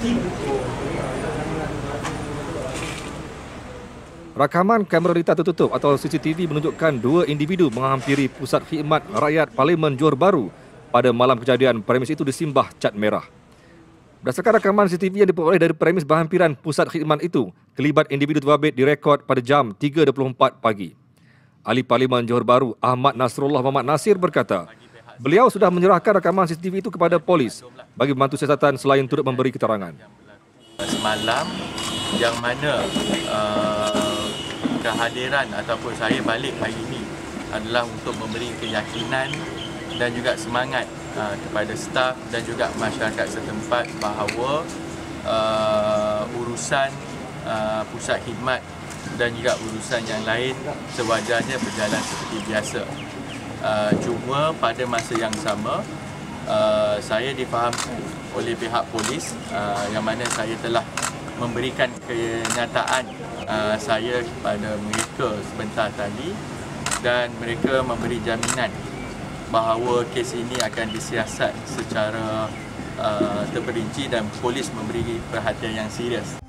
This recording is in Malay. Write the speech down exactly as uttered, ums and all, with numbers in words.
Rakaman kamera rita tertutup atau C C T V menunjukkan dua individu menghampiri Pusat Khidmat Rakyat Parlimen Johor Bahru pada malam kejadian premis itu disimbah cat merah. Berdasarkan rakaman C C T V yang diperoleh dari premis berhampiran Pusat Khidmat itu, kelibat individu terbabit direkod pada jam tiga dua puluh empat pagi. Ahli Parlimen Johor Bahru Ahmad Nasrullah Muhammad Nasir berkata, beliau sudah menyerahkan rakaman C C T V itu kepada polis bagi membantu siasatan selain turut memberi keterangan. Semalam yang mana uh, kehadiran ataupun saya balik hari ini adalah untuk memberi keyakinan dan juga semangat uh, kepada staf dan juga masyarakat setempat bahawa uh, urusan uh, pusat khidmat dan juga urusan yang lain sewajarnya berjalan seperti biasa. Uh, cuma pada masa yang sama uh, saya difahamkan oleh pihak polis uh, yang mana saya telah memberikan kenyataan uh, saya kepada mereka sebentar tadi dan mereka memberi jaminan bahawa kes ini akan disiasat secara uh, terperinci dan polis memberi perhatian yang serius.